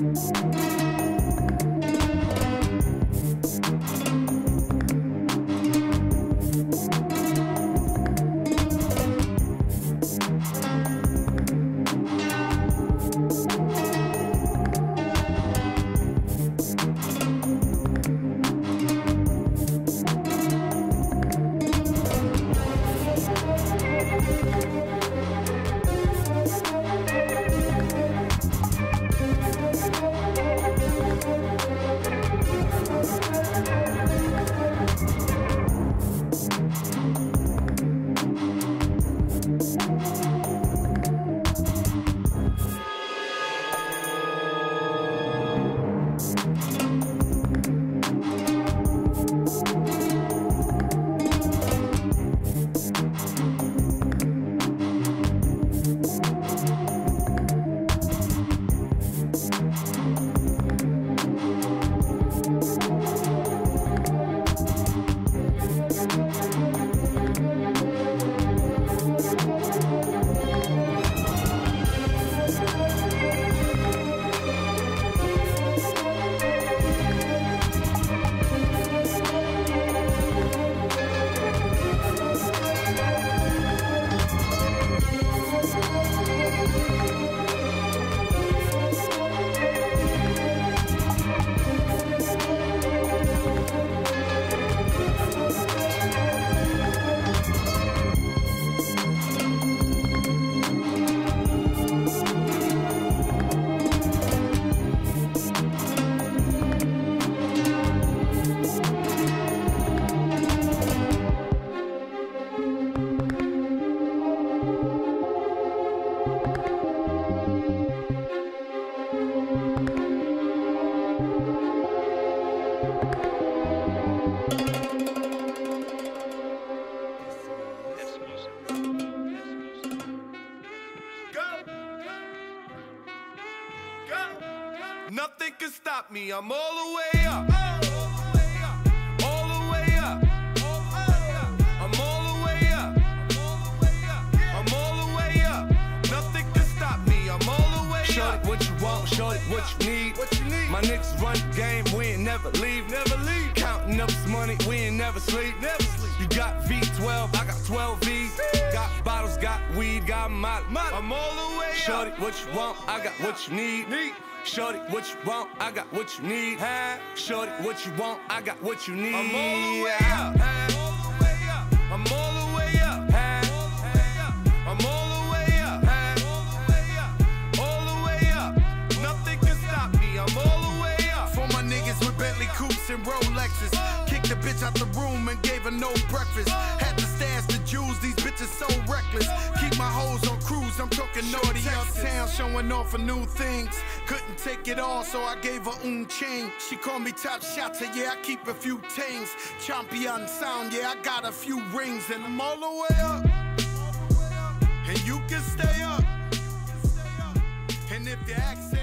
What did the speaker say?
Nothing can stop me, I'm all the way up. All the way up. I'm all the way up. I'm all the way up. Nothing can stop me, I'm all the way up. Shorty, what you want, shorty, what you need. My niggas run the game, we ain't never leave. Counting up this money, we ain't never sleep. You got V12, I got 12 V's. Got bottles, got weed, got molly. I'm all the way up. Shorty, what you want, I got what you need. Shorty, what you want, I got what you need. Shorty, what you want, I got what you need. I'm all the way up. I'm all the way up. I'm all the way up. All the way up. Nothing can stop me, I'm all the way up. For my niggas with Bentley coupes and Rolexes, kicked the bitch out the room and gave her no breakfast. Had to stash the jewels, these bitches so reckless. Keep my hoes on cruise, I'm talking naughty uptown, showing off for new things. Couldn't take it all, so I gave her chain. She called me top shotter, yeah, I keep a few things. Champion sound, yeah, I got a few rings. And I'm all the way up, and you can stay up. And if your accent